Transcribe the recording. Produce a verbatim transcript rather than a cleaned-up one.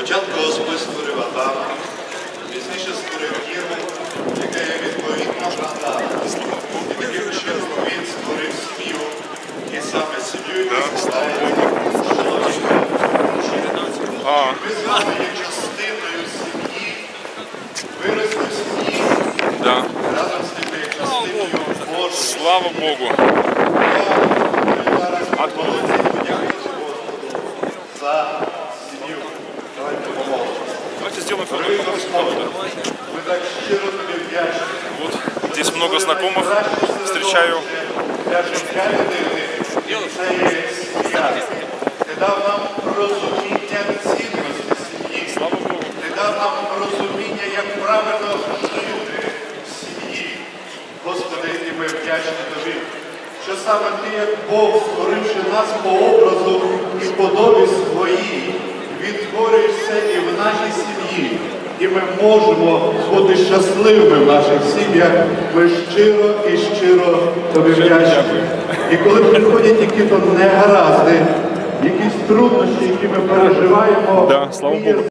Спочатку Господь створив Адама, пізніше створив Єву, яка є відповідна Адаму. І таким чином він створив сім'ю, і саме сім'ю він складається чоловіка. Ми з вами є частиною сім'ї, виросли в сім'ї, разом з ними є частиною Божою. Слава Богу! Я зараз молодці подякувати Господу за сім'ю. Давайте помолимося. Давайте сделаем фото. Ми так щиро тобі вдячні. Вот здесь много знакомых. Встречаю. Для життя людини це є сім'я. Ти дав нам розуміння цінності сім'ї. Слава Богу. Ти дав нам розуміння, як правильно жити в сім'ї. Господи, і ми вдячні тобі, що саме ти, як Бог, створивши нас по образу і подобі своїй, відтворюєшся і в нашій сім'ї. І ми можемо бути щасливими в наших сім'ях. Ми щиро і щиро тобі вдячні. І коли приходять якісь негаразди, якісь труднощі, які ми переживаємо, Да, слава Богу.